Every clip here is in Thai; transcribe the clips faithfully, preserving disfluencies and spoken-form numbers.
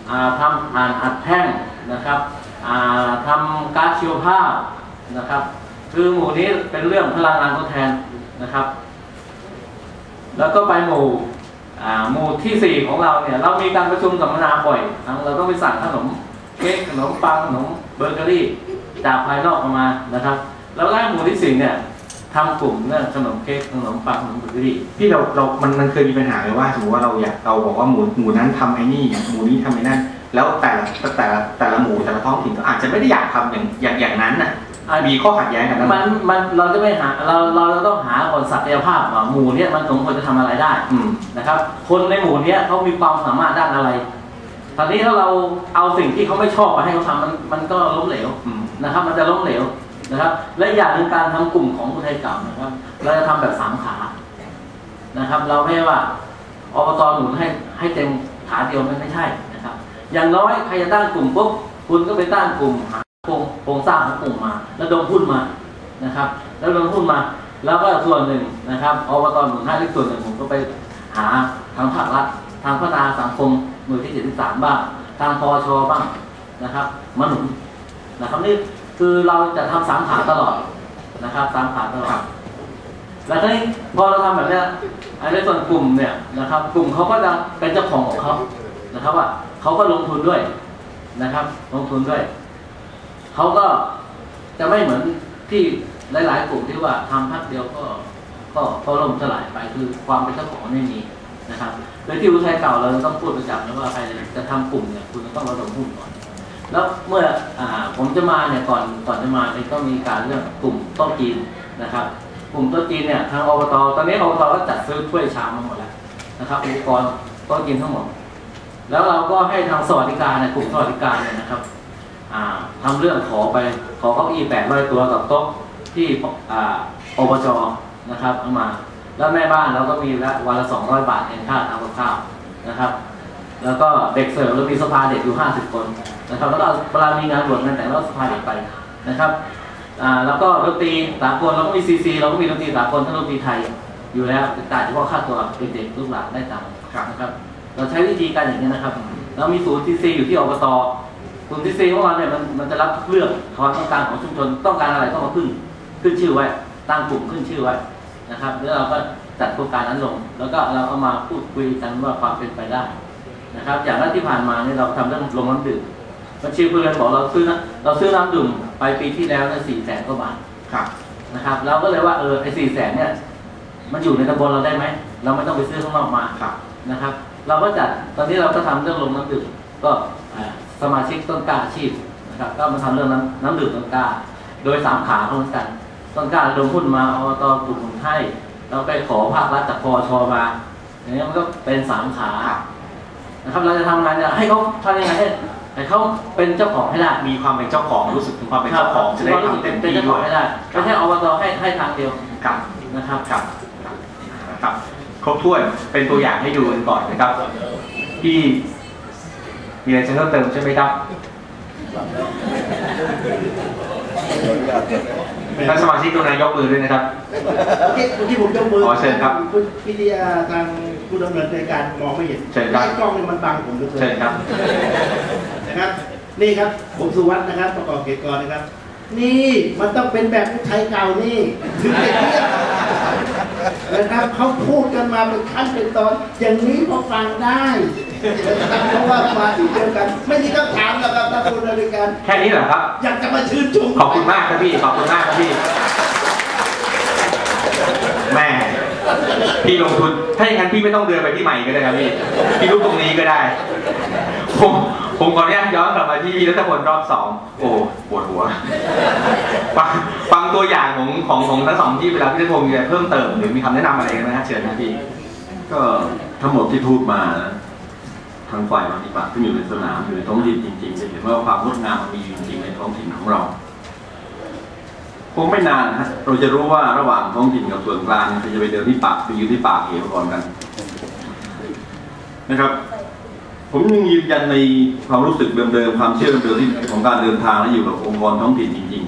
ทำอ่านอัดแท่งนะครับทำก๊าซชีวภาพนะครับคือหมู่นี้เป็นเรื่องพลังงานทดแทนนะครับแล้วก็ไปหมู่หมู่ที่สี่ของเราเนี่ยเรามีการประชุมสัมมนาบ่อยเราต้องไปสั่งขนมเค้กขนมปังขนมเบเกอรี่จากภายนอกออกมานะครับแล้วก็หมู่ที่สี่เนี่ยทำกลุ่มเรื่องขนมเค้กขนมปังขนมเบเกอรี่พี่เราเรามันมันเคยมีปัญหาเลยว่าสมมติว่าเราอยากเราบอกว่าหมู่หมู่นั้นทำไอ้นี่หมู่นี้ทำไอ้นั่นแล้วแต่ละแต่ละแต่ละหมู่แต่ละท้องถิ่นก็อาจจะไม่ได้อยากทำอย่างอย่างอย่างนั้นน่ะมีข้อขัดแย้งกันนะมันมันเราจะไม่หาเราเราต้องหาผลศักยภาพว่าหมู่นี้มันสมควรจะทำอะไรได้นะครับคนในหมู่นี้เขามีความสามารถด้านอะไรตอนนี้ถ้าเราเอาสิ่งที่เขาไม่ชอบมาให้เขาทำมันมันก็ล้มเหลวนะครับมันจะล้มเหลวนะครับและอย่างหนึ่งการทำกลุ่มของคนไทยเก่านะครับเราจะทำแบบสามขานะครับเราไม่ว่าอบตหนุนให้ให้เต็มขาเดียวมันไม่ใช่นะครับอย่างน้อยใครจะตั้งกลุ่มปุ๊บคุณก็ไปตั้งกลุ่มหาโครงสร้างของกลุ่มมาแล้วดมหุ้นมานะครับแล้วดมหุ้นมาแล้วก็ส่วนหนึ่งนะครับอบตหนุนให้อีกส่วนหนึ่งผมก็ไปหาทางภาครัฐทางพัฒนาสังคมหน่วยที่เจ็ดสิบสามบ้างทางพชบ้างนะครับมาหนุนนะครับนี่คือเราจะทำสามขาตลอดนะครับสามขาตลอดแล้วทีนี้พอเราทำแบบนี้ในส่วนกลุ่มเนี่ยนะครับกลุ่มเขาก็จะเป็นเจ้าของของเขานะครับว่าเขาก็ลงทุนด้วยนะครับลงทุนด้วยเขาก็จะไม่เหมือนที่หลายๆกลุ่มที่ว่าทำพักเดียวก็ก็ก็ล่มสลายไปคือความเป็นเจ้าของไม่มีนะครับโดยที่อุทัยเก่าเราต้องพูดประจำนะว่าใครจะทำกลุ่มเนี่ยคุณต้องระดมหุ้นก่อนแล้วเมื่ออ่าผมจะมาเนี่ยก่อนก่อนจะมาเนี่ยก็มีการเรื่องกลุ่มโต๊ะจีนนะครับกลุ่มโต๊ะจีนเนี่ยทางอบตตอนนี้อบตก็จัดซื้อถ้วยชามมาหมดแล้วนะครับอุปกรณ์โต๊ะจีนทั้งหมดแล้วเราก็ให้ทางสวัสดิการเนี่ยกลุ่มสวัสดิการเนี่ยนะครับทำเรื่องขอไปขอเก้าอี้แปดร้อยตัวกับโต๊ะที่อบจนะครับเอามาแล้วแม่บ้านเราก็มีละวันละสองร้อยบาทเองค่าทำกับข้าวนะครับแล้วก็เด็กเสิร์ฟเรามีสภาเด็กอยู่ห้าสิบคนนะครับแล้วก็เวลามีงานบวชงานแต่งเราสภาเด็กไปนะครับแล้วก็ดนตรีสากลเราก็มีซีซีเราก็มีดนตรีสากลทั้งดนตรีไทยอยู่แล้วแต่เฉพาะค่าตัวเด็กลูกหลานได้ตังค์นะครับเราใช้วิธีการอย่างนี้นะครับเรามีศูนย์ซีซีอยู่ที่อบตศูนย์ซีซีของเราเนี่ยมันมันจะรับทุกเรื่องความต้องการของชุมชนต้องการอะไรต้องมาขึ้นขึ้นชื่อไว้ตั้งกลุ่มขึ้นชื่อไว้นะครับแล้วเราก็จัดโครงการนั้นลงแล้วก็เราเอามาพูดคุยกันว่าความเป็นไปได้นะครับอย่างแรกที่ผ่านมาเนี่ยเราทำเรื่องลงน้ำดื่มบัญชีเพื่อนบอกเราซื้อเราซื้อน้ำดื่มไปปีที่แล้วเนี่ยสี่แสนกว่าบาทนะครับเราก็เลยว่าเออไอ้สี่แสนเนี่ยมันอยู่ในตำบลเราได้ไหมเราไม่ต้องไปซื้อข้างนอกมานะครับเราก็จัดตอนนี้เราก็ทำเรื่องลงน้ำดื่มก็สมาชิกต้นกล้าอาชีพนะครับก็มาทำเรื่องน้ำน้ำดื่มต้นกล้าโดยสามขาเหมือนกันต้นกล้าลงหุ้นมาเอาตอกลุ่มให้เราไปขอภาครัฐจากพชมาอย่างนี้มันก็เป็นสามขานะครับเราจะทำงานจะให้เขาทำยังไงให้ให้เขาเป็นเจ้าของให้ได้มีความเป็นเจ้าของรู้สึกถึงความเป็นเจ้าของจะได้ทำเต็มที่ด้วยให้ได้ไม่ใช่อบตให้ให้ทางเดียวกับนะครับกับครับครบถ้วนเป็นตัวอย่างให้ดูกันก่อนนะครับที่มีอะไรจะเพิ่มเติมใช่ไหมครับท่านสมาชิกตัวนายกมือด้วยนะครับที่ผมยกมือขอเชิญครับพิธีทางผู้ดำเนินรายการมองไม่เห็นเชิญครับกล้องมันบังผมด้วยเชิญครับนะครับนี่ครับผมสุวัฒน์นะครับประกอบเกียรติกรนะครับนี่มันต้องเป็นแบบไทยเก่านี่ถึงจะเทียบนะครับเขาพูดกันมาเป็นขั้นเป็นตอนอย่างนี้พอฟังได้เพราะว่ามาอยู่เดียวกันไม่มีคำถามหรอกครับท่านผู้ดำเนินการแค่นี้เหรอครับอยากจะมาชื่นชมขอบคุณมากครับพี่ขอบคุณมากครับพี่แม่พี่ลงทุนถ้าอย่างนั้นพี่ไม่ต้องเดินไปที่ใหม่ก็ได้ครับพี่พี่ลุกตรงนี้ก็ได้ผมผมขออนุญาตย้อนกลับมาที่รัฐพลรอบสองโอ้ปวดหัวฟังฟังตัวอย่างของของของทั้งสองที่เวลาพี่รัฐพงศ์จะเพิ่มเติมหรือมีคำแนะนำอะไรกันไหมฮะเชิญนะพี่ก็ทั้งหมดที่พูดมาทางฝ่ายปฏิบัติที่อยู่ในสนามอยู่ในท้องถิ่นจริงๆจะเห็นว่าความงดงามมันมีอยู่จริงในท้องถิ่นของเราคงไม่นานฮะเราจะรู้ว่าระหว่างท้องถิ่นกับส่วนกลางจะไปเดินที่ปากไปยืนที่ปากเหวก่อนกันนะครับผมยังยืนยันในความรู้สึกเดิมๆความเชื่อเดิมๆที่ของการเดินทางและอยู่กับองค์กรท้องถิ่นจริง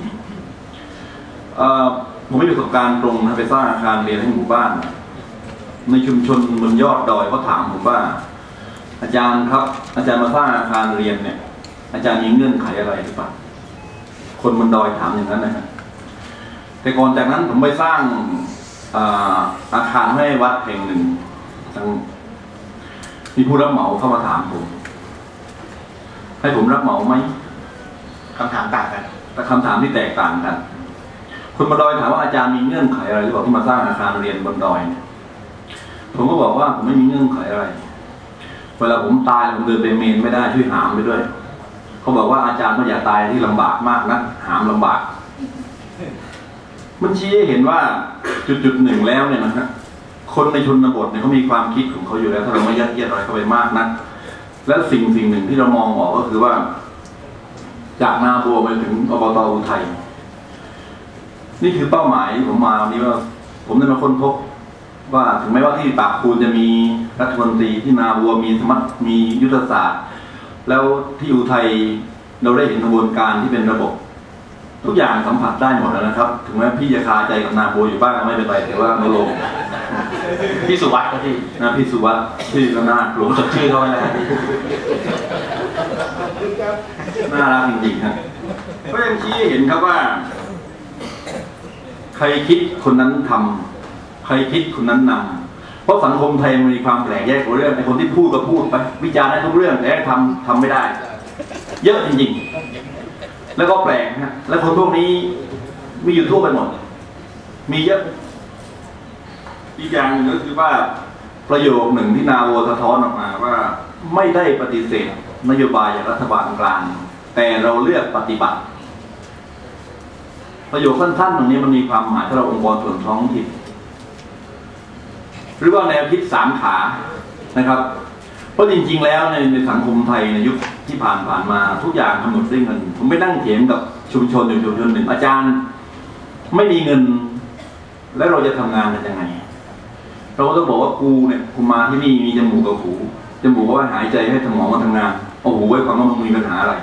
ๆผมไม่มีประสบการณ์ตรงไปสร้างอาคารเรียนให้หมู่บ้านในชุมชนบนยอดดอยก็ถามผมว่าอาจารย์ครับอาจารย์มาสร้างอาคารเรียนเนี่ยอาจารย์มีเงื่อนไขอะไรหรือเปล่าคนบนดอยถามอย่างนั้นนะครับแต่ก่อนจากนั้นผมไปสร้างอาอาคารให้วัดแห่งหนึ่งมีผู้รับเหมาเข้ามาถามผมให้ผมรับเหมาไหมคำถามต่างกันแต่คำถามที่แตกต่างกันคนบนดอยถามว่าอาจารย์มีเงื่อนไขอะไรหรือเปล่าที่มาสร้างอาคารเรียนบนดอยเนี่ยผมก็บอกว่าผมไม่มีเงื่อนไขอะไรเวลาผมตายผมเดินไปเมนไม่ได้ช่วยหามไปด้วยเขาบอกว่าอาจารย์ก็อย่าตายที่ลำบากมากนะหามลำบากมันชี้ให้เห็นว่าจุดจุดหนึ่งแล้วเนี่ยนะฮะคนในชนบทเนี่ยเขามีความคิดของเขาอยู่แล้วถ้าเราไม่ยัดเยียดอะไรเข้าไปมากนะและสิ่งสิ่งหนึ่งที่เรามองออกก็คือว่าจากนาบัวไปถึงอบต.อุทัยนี่คือเป้าหมายผมมาวันนี้ว่าผมได้มาค้นพบว่าถึงแม้ว่าที่ปากคูนจะมีรัฐมนตรีที่นาบัวมีสมัติมียุทธศาสตร์แล้วที่อุทัยเราได้เห็นกระบวนการที่เป็นระบบทุกอย่างสัมผัสได้หมดแล้วนะครับถึงแม้พี่จะคาใจกับนาบัวอยู่บ้างก็ไม่เป็นไรแต่ว่าไม่ลงพี่สุวัฒน์ก็ที่นะพี่สุวัฒน์ชื่อก็น่ากลัวจดชื่อเขาไว้แล้วน่ารักจริงๆครับก็ยังชี้เห็นครับว่าใครคิดคนนั้นทำใครคิดคนนั้นนำเพราะสังคมไทยมันมีความแปลกแยกของเรื่องไอ้คนที่พูดก็พูดไปวิจารณ์ได้ทุกเรื่องแต่ทำทำไม่ได้เยอะจริงๆแล้วก็แปลกนะและคนพวกนี้มีอยู่ทั่วไปหมดมีเยอะอีกอย่างหนึ่งก็คือว่าประโยคหนึ่งที่นาโวสะท้อนออกมาว่าไม่ได้ปฏิเสธนโยบายจากรัฐบาลกลางแต่เราเลือกปฏิบัติประโยคสั้นๆตรงนี้มันมีความหมายถ้าเราองค์กรส่วนท้องถิ่นหรือว่าแนวคิดสามขานะครับเพราะจริงๆแล้วในในสังคมไทยในยุคที่ผ่านผ่านมาทุกอย่างกำหนดด้วยเงินผมไม่นั่งเถียงกับชุมชนอยู่ชุมชนหนึ่งอาจารย์ไม่มีเงินแล้วเราจะทำงานกันยังไงเราก็ต้องบอกว่ากูเนี่ยกูมาที่นี่มีจมูกกับหูจมูกก็ว่าหายใจให้สมองมาทำงานเอาหูไว้ความว่ามึงมีปัญหาอะไร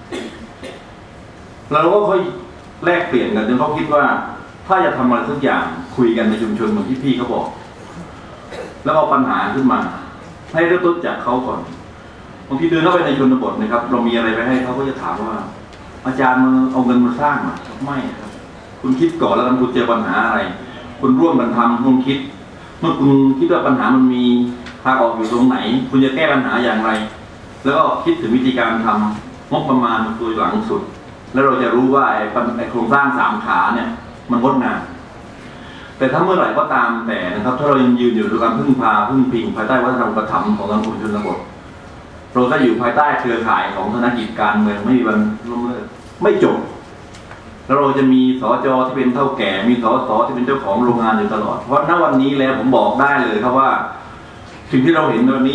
เราก็ค่อยแลกเปลี่ยนกันจนเขาคิดว่าถ้าจะทำอะไรสักอย่างคุยกันในชุมชนเหมือนที่พี่เขาบอกแล้วเอาปัญหาขึ้นมาให้เริ่มต้นจากเขาก่อนบางทีเดินเข้าไปในชนบทนะครับเรามีอะไรไปให้เขาก็จะถามว่าอาจารย์มาเอาเงินมาสร้างมาไม่ครับคุณคิดก่อนแล้วกันคุณเจอปัญหาอะไรคุณร่วมกันทำคุณคิดเมื่อคุณคิดว่าปัญหามันมีทางออกอยู่ตรงไหนคุณจะแก้ปัญหาอย่างไรแล้วก็คิดถึงวิธีการทำงบประมาณตัวหลังสุดแล้วเราจะรู้ว่าไอ้โครงสร้างสามขาเนี่ยมันงดงามแต่ถ้าเมื่อไหร่ก็ตามแต่นะครับถ้าเรายังยืนอยู่ด้วยการพึ่งพาพึ่งพิงภายใต้วัฒนธรรมประถมของสังคมชนบทเราจะอยู่ภายใต้เครือข่ายของธนกิจการเมืองไม่มีวันล้มเลิกไม่จบแล้วเราจะมีสจที่เป็นเท่าแก่มีสสที่เป็นเจ้าของโรงงานอยู่ตลอดเพราะณวันนี้แล้วผมบอกได้เลยครับว่าสิ่งที่เราเห็นวันนี้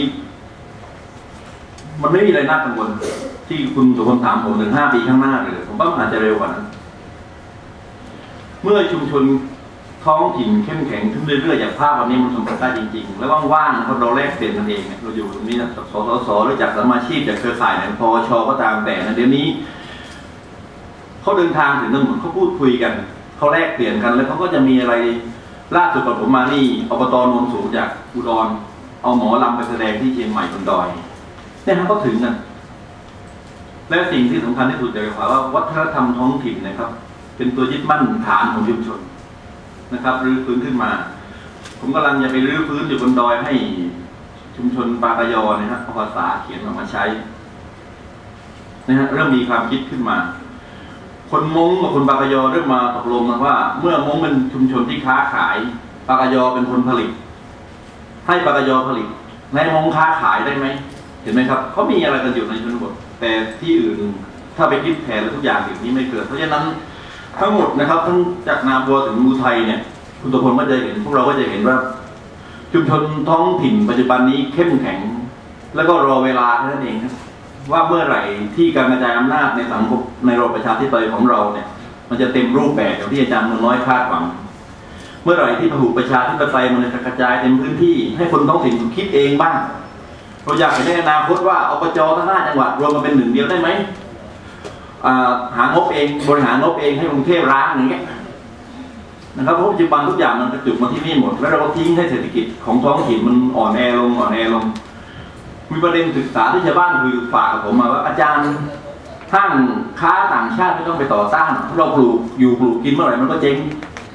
มันไม่มีอะไรน่ากังวลที่คุณสุพลถามผมถึงห้าปีข้างหน้าเลยผมว่ามันอาจจะเร็วกว่านั้นเมื่อชุมชนท้องถิ่นเข้มแข็งขึ้นเรื่อยๆอย่างภาพวันนี้มันสัมผัสได้จริงๆแล้วว่างๆนะครับเราแลกเปลี่ยนกันเองเราอยู่ตรงนี้นะสสสหรือจากสมาชิกจากเครือข่ายไหนพชก็ตามแต่นะเดี๋ยวนี้เขาเดินทางถึงถนนเขาพูดคุยกันเขาแลกเปลี่ยนกันแล้วเขาก็จะมีอะไรล่าสุดก่อนผมมานี่อบต.โนนสูงจากอุดรเอาหมอลำไปแสดงที่เชียงใหม่บนดอยเนี่ยฮะก็ถึงกันและสิ่งที่สำคัญที่สุดอยากจะบอกว่าวัฒนธรรมท้องถิ่นนะครับเป็นตัวยึดมั่นฐานของชุมชนนะครับรื้อฟื้นขึ้นมาผมกำลังจะไปรื้อฟื้นอยู่บนดอยให้ชุมชนปากยอนะฮะภาษาเขียนออกมาใช้นะฮะเริ่มมีความคิดขึ้นมาคนมงกับคนปากยอเริ่มมาตกลงกันว่าเมื่อมงเป็นชุมชนที่ค้าขายปากยอเป็นคนผลิตให้ปากยอผลิตในมงค้าขายได้ไหมเห็นไหมครับเขามีอะไรกันอยู่ในชนบทแต่ที่อื่นถ้าไปคิดแผนแล้วทุกอย่างอย่างนี้ไม่เกิดเพราะฉะนั้นทั้งหมดนะครับทั้งจากนาบัวถึงอุทัยเนี่ยคุณตุพลก็จะเห็นพวกเราก็จะเห็นว่าชุมชนท้องถิ่นปัจจุบันนี้เข้มแข็งแล้วก็รอเวลาแค่นั้นเองครับว่าเมื่อไหร่ที่การกระจายอำนาจในสังคมในระบบประชาธิปไตยของเราเนี่ยมันจะเต็มรูปแบบอย่างที่อาจารย์มนน้อยคาดหวังเมื่อไหร่ที่ระบบประชาธิปไตยมันจะกระจายเต็มพื้นที่ให้คนท้องถิ่นคิดเองบ้างเราอยากเห็นในอนาคตว่าอบจทั้งห้าจังหวัดรวมมาเป็นหนึ่งเดียวได้ไหมหางบเองบริหารงบเองให้กรุงเทพร้างอย่างเงี้ยนะครับเพราะปัจจุบันทุกอย่างมันกระจุกมาที่นี่หมดแล้วเราก็ทิ้งให้เศรษฐกิจของท้องถิ่นมันอ่อนแอลงอ่อนแอลงมีประเด็นศึกษาที่ชาวบ้านคุยฝากกับผมมาว่าอาจารย์ท่านค้าต่างชาติไม่ต้องไปต่อต้านเราปลูกอยู่ปลูกกินเมื่อไหร่มันก็เจ๊ง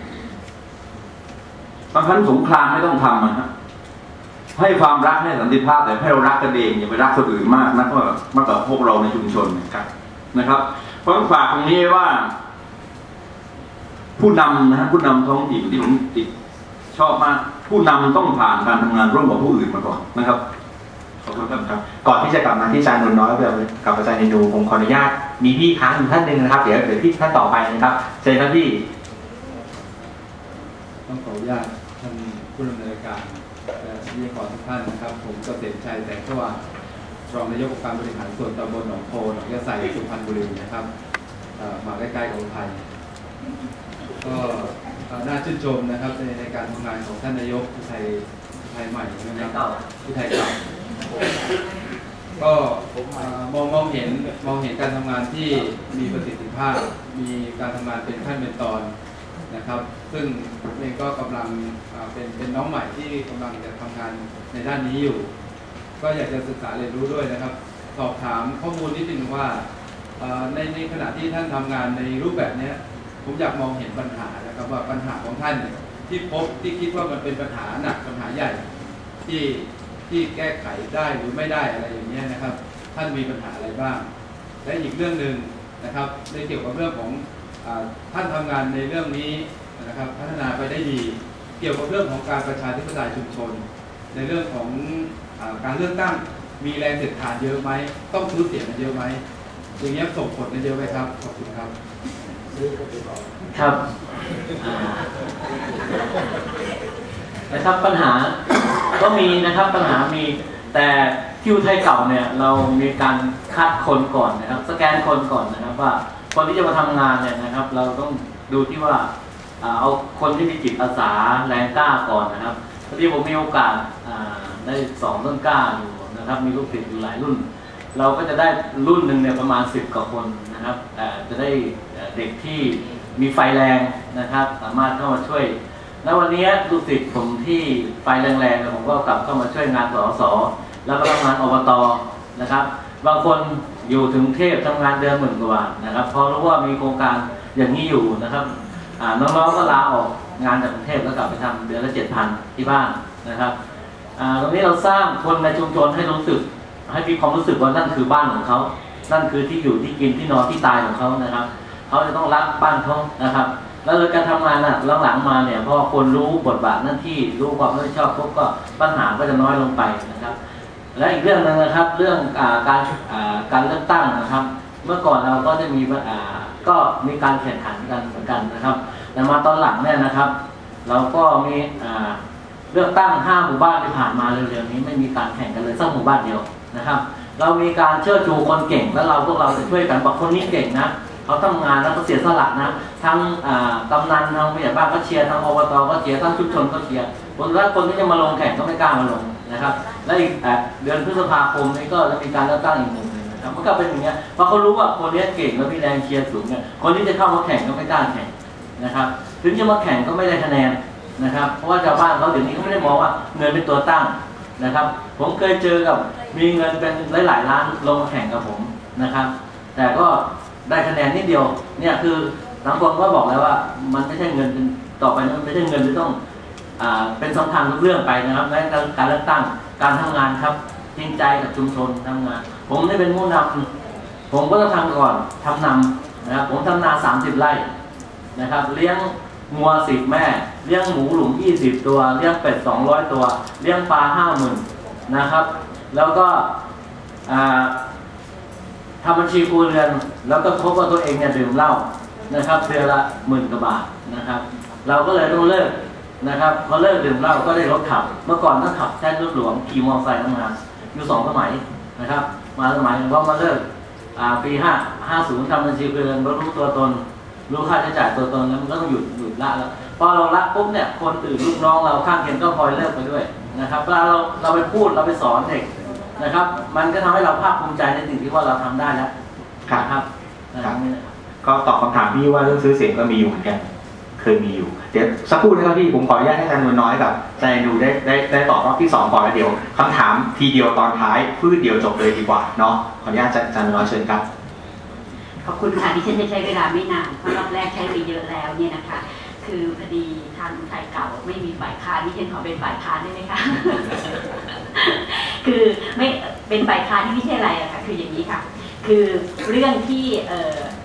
บางครั้งสงครามไม่ต้องทำนะฮะให้ความรักให้สันติภาพแต่ให้เรารักกันเองอย่าไปรักคนอื่นมากนะเพราะมากกว่าพวกเราในชุมชนนะครับนะครับ เพราะฝากตรงนี้ว่า ผู้นำนะฮะผู้นำท้องถิ่นที่ผมติดชอบมากผู้นำต้องผ่านการทำงานร่วมกับผู้อื่นมาก่อนนะครับขอบคุณครับก่อนที่จะกลับมาที่อาจารย์นนท์น้อยกับอาจารย์เรนูผมขออนุญาตมีพี่ค้างอยู่ท่านหนึ่งนะครับเดี๋ยวเดี๋ยวพี่ท่านต่อไปนะครับเชิญครับพี่ต้องขออนุญาตท่านผู้ดำเนินการวิทยากรทุกท่านนะครับผมเกษมชัยแสงสว่างรองนายกองค์การบริหารส่วนตำบลหนองโพหนองยะไซสุพรรณบุรีนะครับมาใกล้ๆกับอุทัยก็น่าชื่นชมนะครับในในการทำงานของท่านนายกอุทัยอุทัยใหม่นะครับอุทัยเก่าก็มองมองเห็นมองเห็นการทำงานที่มีประสิทธิภาพมีการทำงานเป็นขั้นเป็นตอนนะครับซึ่งผมเองก็กำลังเป็นเป็นน้องใหม่ที่กำลังจะทำงานในด้านนี้อยู่ก็อยากจะศึกษาเรียนรู้ด้วยนะครับสอบถามข้อมูลนิดนึงว่าในในขณะที่ท่านทำงานในรูปแบบนี้ผมอยากมองเห็นปัญหานะครับว่าปัญหาของท่านที่พบที่คิดว่ามันเป็นปัญหาหนักปัญหาใหญ่ที่ที่แก้ไขได้หรือไม่ได้อะไรอย่างนี้นะครับท่านมีปัญหาอะไรบ้างและอีกเรื่องหนึ่งนะครับในเกี่ยวกับเรื่องของท่านทำงานในเรื่องนี้นะครับพัฒนาไปได้ดีเกี่ยวกับเรื่องของการประชาธิปไตยชุมชนในเรื่องของการเลือกตั้งมีแรงเสียดทานเยอะไหมต้องซื้อเสียงกันเยอะไหมอย่างนี้ส่งผลกันเยอะไหมครับขอบคุณครับครับนะครับปัญหาก็มีนะครับปัญหามีแต่ที่อุทัยเก่าเนี่ยเรามีการคัดคนก่อนนะครับสแกนคนก่อนนะครับว่าคนที่จะมาทำงานเนี่ยนะครับเราต้องดูที่ว่าเอาคนที่มีจิตอาสาแรงกล้าก่อนนะครับพอดีผมมีโอกาสได้สองต้นกล้าอยู่นะครับมีลูกศิษย์อยู่หลายรุ่นเราก็จะได้รุ่นหนึ่งเนี่ยประมาณสิบกว่าคนนะครับจะได้เด็กที่มีไฟแรงนะครับสามารถเข้ามาช่วยแล้ววันนี้ลูกศิษย์ผมที่ไฟแรงๆผมก็กลับเข้ามาช่วยงานสสแล้วก็ทำงานอบตนะครับบางคนอยู่ถึงเทพทำงานเดือนหมื่นกว่านะครับพอรู้ว่ามีโครงการอย่างนี้อยู่นะครับน้องๆก็ลาออกงานจากกรุงเทพแล้วกลับไปทำเดือนละเจ็ดพันที่บ้านนะครับตรงนี้เราสร้างคนในชุมชนให้รู้สึกให้มีความรู้สึกว่านั่นคือบ้านของเขานั่นคือที่อยู่ที่กินที่นอนที่ตายของเขานะครับเขาจะต้องรักบ้านเขานะครับแล้วการทำงานน่ะหลังๆมาเนี่ยพอคนรู้บทบาทหน้าที่รู้ความรับผิดชอบปุ๊บก็ปัญหาก็จะน้อยลงไปนะครับและอีกเรื่องนึงนะครับเรื่องการการเลือกตั้งนะครับเมื่อก่อนเราก็จะมีก็มีการแข่งขันกันเหมือนกันนะครับแต่มาตอนหลังเนี่ยนะครับเราก็มีเลือกตั้งห้าหมู่บ้านที่ผ่านมาเร็วๆนี้ไม่มีการแข่งกันเลยสักหมู่บ้านเดียวนะครับเรามีการเชิดชูคนเก่งแล้วเราพวกเราจะช่วยกันบอกคนนี้เก่งนะเขาทำงานแล้วก็เสียสละนะทั้งกำนันทั้งผู้ใหญ่บ้านก็เชียร์ทั้งอบตก็เชียร์ทั้งชุมชนก็เชียร์คนละคนที่จะมาลงแข่งก็ไม่กล้ามาลงนะครับและอีกเดือนพฤษภาคมนี้ก็จะมีการเลือกตั้งอีกหนึ่งนะครับมันก็เป็นอย่างเงี้ยเพราะเขารู้ว่าคนนี้เก่งแล้วมีแรงเชียร์สูงเนี่ยคนที่จะเข้ามาแข่งก็ไม่กล้าแข่งนะครับถึงจะมาแข่งก็ไม่ได้คะแนนนะครับเพราะว่าชาวบ้านเขาเดี๋ยวนี้เขาไม่ได้มองว่าเงินเป็นตัวตั้งนะครับผมเคยเจอกับมีเงินเป็นหลายๆล้านลงมาแข่งกับผมนะครับแต่ก็ได้คะแนนนิดเดียวเนี่ยคือสังคมก็บอกแล้วว่ามันไม่ใช่เงินต่อไปมันไม่ใช่เงินที่ต้องอ่าเป็นสำคัญทุกเรื่องไปนะครับในการเลือกตั้งการทำงานครับจริงใจกับชุมชนทำงานผมได้เป็นผู้นำผมก็ต้องทำก่อนทำนำนะครับผมทำนาสามสิบไร่นะครับเลี้ยงงัวสิบแม่เลี้ยงหมูหลุมยี่สิบตัวเลี้ยงเป็ดสองร้อยตัวเลี้ยงปลาห้าหมื่นนะครับแล้วก็ทำบัญชีครัวเรือนแล้วก็พบว่าตัวเองเนี่ยดื่มเหล้านะครับเดือนละหมื่นกว่าบาทนะครับเราก็เลยต้องเลิกนะครับพอเลิกดื่มเหล้าก็ได้รถขับเมื่อก่อนต้องขับแท่นรถหลวงขี่มอเตอร์ไซค์ทำงานอยู่สองสมัยนะครับมาสมัยพอมาเลิกปีห้าห้าศูนย์ทำบัญชีครัวเรือนรู้ตัวตนรู้ค่าใช้จ่ายตัวตนแล้วมันก็ต้องหยุดหยุดละแล้วพอเราละปุ๊บเนี่ยคนอื่นลูกน้องเราข้างเคียงก็พลอยเลิกไปด้วยนะครับเวลาเราเราไปพูดเราไปสอนเด็กนะครับมันก็ทำให้เราภาคภูมิใจในสิ่งที่ว่าเราทำได้แล้วครับครับก็ตอบคำถามพี่ว่าเรื่องซื้อเสียงก็มีอยู่เหมือนกันเคยมีอยู่เดี๋ยวสักครู่นะครับพี่ผมขออนุญาตให้อาจารย์นวลน้อยกับอาจารย์ดูได้ได้ได้ตอบรอบที่สองก่อนแล้วเดี๋ยวคำถามทีเดียวตอนท้ายพืชเดียวจบเลยดีกว่าเนาะขออนุญาตอาจารย์นวลน้อยเชิญครับขอบคุณค่ะที่ฉันจะใช้เวลาไม่นานเพราะรอบแรกใช้ไปเยอะแล้วเนี่ยนะคะคือพอดีทางไทยเก่าไม่มีฝ่ายค้านที่ฉันขอเป็นฝ่ายค้านได้ไหมคะ คือไม่เป็นฝ่ายค้านที่ไม่ใช่อะไรอะค่ะคืออย่างนี้ค่ะคือเรื่องที่เอ่อ